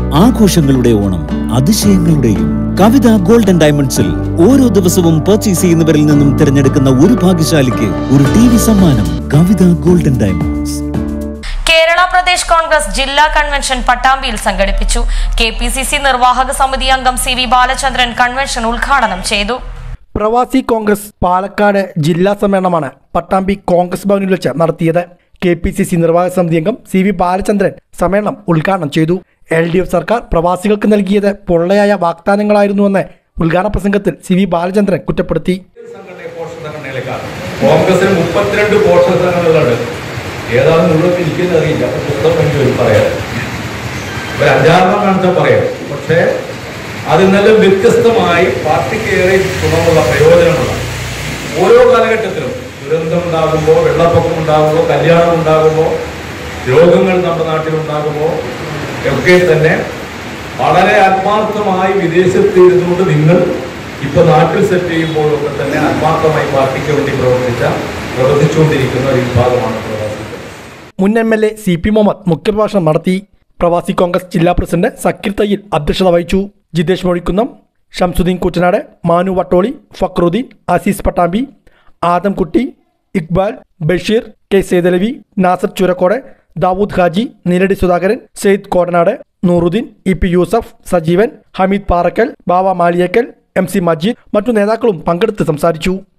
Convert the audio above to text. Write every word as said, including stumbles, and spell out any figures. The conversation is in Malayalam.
ആഘോഷങ്ങളുടെ ഓണം, അതിശയങ്ങളുടെയും. കവിത ഗോൾഡൻ ഡയമണ്ട്സിൽ ഓരോ ദിവസവും പർച്ചേസ് ചെയ്യുന്നവരിൽ നിന്നും തിരഞ്ഞെടുക്കുന്ന ഒരു ഭാഗ്യശാലിക്ക് ഒരു ടി വി സമ്മാനം. Kavitha golden diamonds. കേരള പ്രദേശ് കോൺഗ്രസ് ജില്ലാ കൺവെൻഷൻ പട്ടാമ്പിയിൽ സംഘടിപ്പിച്ചു. കെ പി സി സി നിർവാഹക സമിതി അംഗം സി വി ബാലചന്ദ്രൻ കൺവെൻഷൻ ഉദ്ഘാടനം ചെയ്തു. പ്രവാസി കോൺഗ്രസ് പാലക്കാട് ജില്ലാ സമ്മേളനമാണ് പട്ടാമ്പി കോൺഗ്രസ് ഭവനിൽ വെച്ച് നടത്തിയത്. കെ പി സി സി നിർവാഹക സമിതി അംഗം സി വി ബാലചന്ദ്രൻ സമ്മേളനം ഉദ്ഘാടനം ചെയ്തു. എൽ ഡി എഫ് സർക്കാർ പ്രവാസികൾക്ക് നൽകിയത് പൊള്ളയായ വാഗ്ദാനങ്ങളായിരുന്നുവെന്ന് ഉദ്ഘാടന പ്രസംഗത്തിൽ സി വി ബാലചന്ദ്രൻ കുറ്റപ്പെടുത്തി. കോൺഗ്രസിന് മുപ്പത്തിരണ്ട് പോഷക സംഘടനകളുണ്ട്. ഏതാണെന്ന് മുഴുവൻ എനിക്കെന്നറിയില്ല. പുസ്തകം എനിക്ക് ഒരു പറയാം, ഒരു അഞ്ചാറെണ്ണം കാണിച്ചാൽ പറയാം. പക്ഷേ അതിൽ നിന്നെല്ലാം വ്യത്യസ്തമായി പാർട്ടിക്ക് ഏറെ ഗുണമുള്ള പ്രയോജനമുള്ള ഓരോ കാലഘട്ടത്തിലും ദുരന്തം ഉണ്ടാകുമ്പോൾ, വെള്ളപ്പൊക്കം ഉണ്ടാകുമ്പോൾ, കല്യാണം ഉണ്ടാകുമ്പോൾ, രോഗങ്ങൾ നമ്മുടെ നാട്ടിലുണ്ടാകുമ്പോൾ ഒക്കെ തന്നെ വളരെ ആത്മാർത്ഥമായി വിദേശത്ത് ഇരുന്നുകൊണ്ട് നിങ്ങൾ ഇപ്പൊ നാട്ടിൽ സെറ്റ് ചെയ്യുമ്പോഴൊക്കെ തന്നെ ആത്മാർത്ഥമായി പാർട്ടിക്ക് വേണ്ടി പ്രവർത്തിച്ച പ്രവർത്തിച്ചുകൊണ്ടിരിക്കുന്ന ഒരു വിഭാഗമാണ് പ്രവാസി. മുൻ M L A C P Muhammad മുഖ്യപ്രഭാഷണം നടത്തി. പ്രവാസി കോൺഗ്രസ് ജില്ലാ പ്രസിഡന്റ് സക്കീർ തയ്യിൽ അധ്യക്ഷത വഹിച്ചു. ജിതേഷ് മൊഴിക്കുന്നം, ഷംസുദ്ദീൻ കൂറ്റനാട്, മാനു വട്ടോളി, ഫക്രുദ്ദീൻ, അസീസ് പട്ടാമ്പി, ആദംകുട്ടി, ഇക്ബാൽ, ബഷീർ, കെ സേതലവി, നാസർ ചുരക്കോട്, ദാവൂദ് ഹാജി, നീലടി സുധാകരൻ, സെയ്ദ് കോടനാട്, നൂറുദ്ദീൻ, ഇ പി യൂസഫ്, സജീവൻ, ഹമീദ് പാറക്കൽ, ബാവ മാലിയക്കൽ, എം സി മജീദ് മറ്റു നേതാക്കളും പങ്കെടുത്ത് സംസാരിച്ചു.